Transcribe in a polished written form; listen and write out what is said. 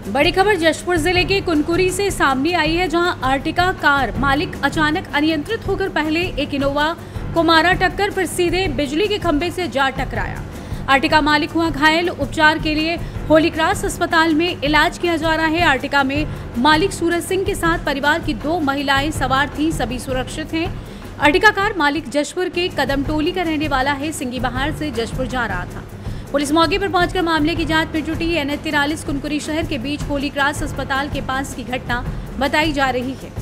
बड़ी खबर जशपुर जिले के कुनकुरी से सामने आई है, जहां आर्टिका कार मालिक अचानक अनियंत्रित होकर पहले एक इनोवा को मारा टक्कर, फिर सीधे बिजली के खंभे से जा टकराया। आर्टिका मालिक हुआ घायल। उपचार के लिए होली क्रॉस अस्पताल में इलाज किया जा रहा है। आर्टिका में मालिक सूरज सिंह के साथ परिवार की 2 महिलाएं सवार थीं, सभी सुरक्षित हैं। आर्टिका कार मालिक जशपुर के कदमटोली का रहने वाला है, सिंगी बहार से जशपुर जा रहा था। पुलिस मौके पर पहुंचकर मामले की जांच में जुटी। NH 43 कुनकुरी शहर के बीच होली क्रॉस अस्पताल के पास की घटना बताई जा रही है।